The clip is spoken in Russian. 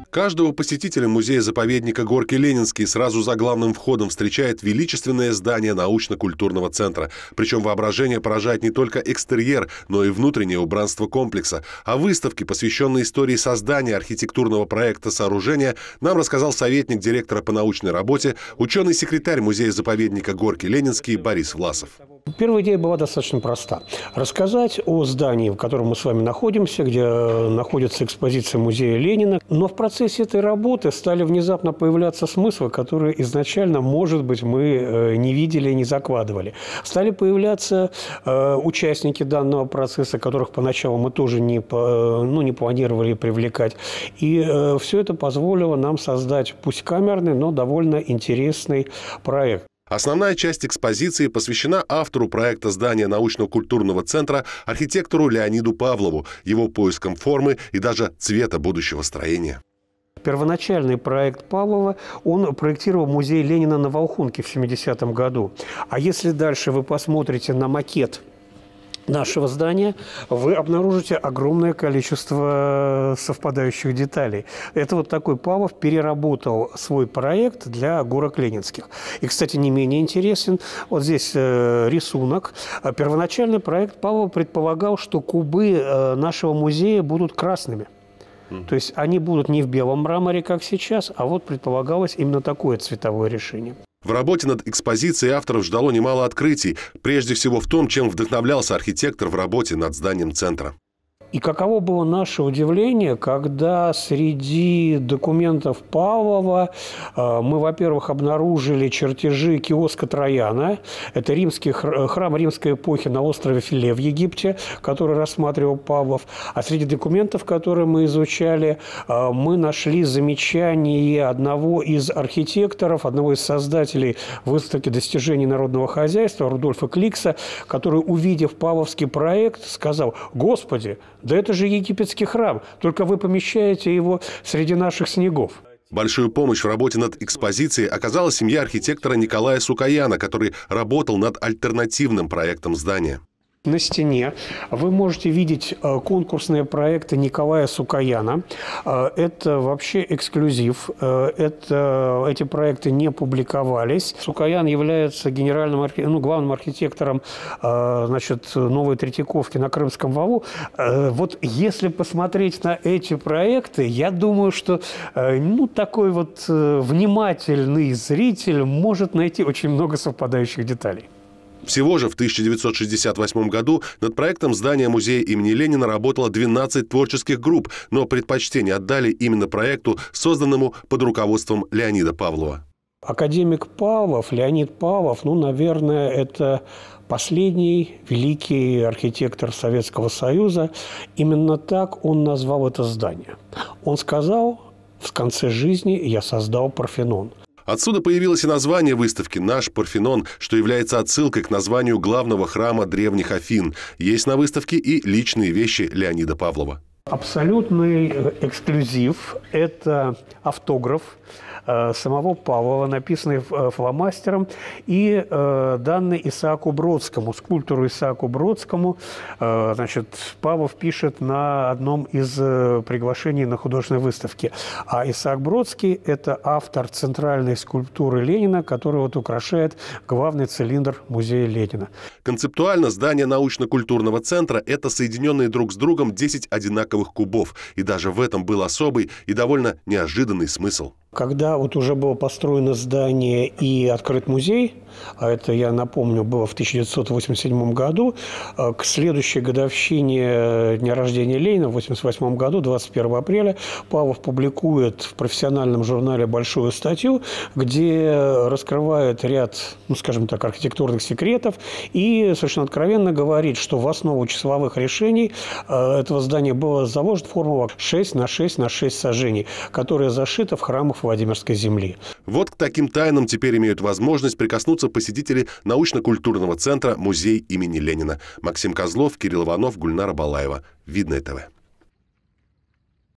Каждого посетителя музея-заповедника Горки Ленинский сразу за главным входом встречает величественное здание научно-культурного центра. Причем воображение поражает не только экстерьер, но и внутреннее убранство комплекса. О выставке, посвященной истории создания архитектурного проекта сооружения, нам рассказал советник директора по научной работе, ученый-секретарь музея-заповедника Горки Ленинский Борис Власов. Первая идея была достаточно проста. Рассказать о здании, в котором мы с вами находимся, где находится экспозиция музея Ленина. Но в процессе этой работы стали внезапно появляться смыслы, которые изначально, может быть, мы не видели и не закладывали. Стали появляться участники данного процесса, которых поначалу мы тоже не планировали привлекать. И все это позволило нам создать, пусть камерный, но довольно интересный проект. Основная часть экспозиции посвящена автору проекта здания научно-культурного центра, архитектору Леониду Павлову, его поискам формы и даже цвета будущего строения. Первоначальный проект Павлова, он проектировал музей Ленина на Волхонке в 70-м году. А если дальше вы посмотрите на макет нашего здания, вы обнаружите огромное количество совпадающих деталей. Это вот такой Павлов переработал свой проект для горок ленинских. И, кстати, не менее интересен, вот здесь рисунок. Первоначальный проект Павлова предполагал, что кубы нашего музея будут красными. То есть они будут не в белом мраморе, как сейчас, а вот предполагалось именно такое цветовое решение. В работе над экспозицией авторов ждало немало открытий, прежде всего в том, чем вдохновлялся архитектор в работе над зданием центра. И каково было наше удивление, когда среди документов Павлова мы, во-первых, обнаружили чертежи киоска Трояна. Это римский храм римской эпохи на острове Филе в Египте, который рассматривал Павлов. А среди документов, которые мы изучали, мы нашли замечание одного из архитекторов, одного из создателей выставки достижений народного хозяйства Рудольфа Кликса, который, увидев павловский проект, сказал: «Господи, да это же египетский храм, только вы помещаете его среди наших снегов». Большую помощь в работе над экспозицией оказала семья архитектора Николая Сукаяна, который работал над альтернативным проектом здания. На стене вы можете видеть конкурсные проекты Николая Сукаяна. Это вообще эксклюзив. Эти проекты не публиковались. Сукаян является главным архитектором новой Третьяковки на Крымском валу. Вот если посмотреть на эти проекты, я думаю, что такой вот внимательный зритель может найти очень много совпадающих деталей. Всего же в 1968 году над проектом здания музея имени Ленина работало 12 творческих групп, но предпочтение отдали именно проекту, созданному под руководством Леонида Павлова. Академик Павлов, Леонид Павлов, наверное, это последний великий архитектор Советского Союза. Именно так он назвал это здание. Он сказал: в конце жизни я создал Парфенон. Отсюда появилось и название выставки «Наш Парфенон», что является отсылкой к названию главного храма древних Афин. Есть на выставке и личные вещи Леонида Павлова. Абсолютный эксклюзив – это автограф самого Павлова, написанный фломастером, и данный Исааку Бродскому, скульптору Исааку Бродскому. Павлов пишет на одном из приглашений на художественной выставке. А Исаак Бродский – это автор центральной скульптуры Ленина, которая украшает главный цилиндр музея Ленина. Концептуально здание научно-культурного центра – это соединенные друг с другом 10 одинаковых кубов. И даже в этом был особый и довольно неожиданный смысл. Когда уже было построено здание и открыт музей, а это, я напомню, было в 1987 году, к следующей годовщине дня рождения Ленина, в 1988 году, 21 апреля, Павлов публикует в профессиональном журнале большую статью, где раскрывает ряд, архитектурных секретов и совершенно откровенно говорит, что в основу числовых решений этого здания была заложена формула 6 на 6 на 6 сажений, которая зашита в храмах Владимирской земли. Вот к таким тайнам теперь имеют возможность прикоснуться посетители научно-культурного центра «Музей имени Ленина». Максим Козлов, Кирилл Иванов, Гульнара Балаева. Видное ТВ.